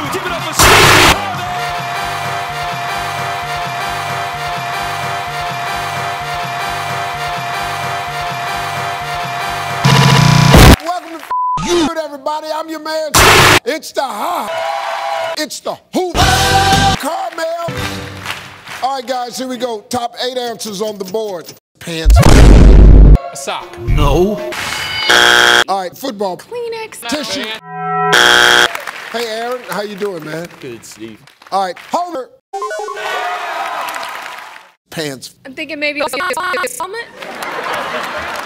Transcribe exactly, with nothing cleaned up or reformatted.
Give it up for Steve. Welcome to you, everybody. I'm your man. It's the Ha. It's the Hoop. Carmel. All right, guys, here we go. Top eight answers on the board. Pants. A sock. No. All right, football. Kleenex. Tissue. Hey, Aaron, how you doing, man? Good, Steve. All right, Homer. Pants. I'm thinking maybe a helmet.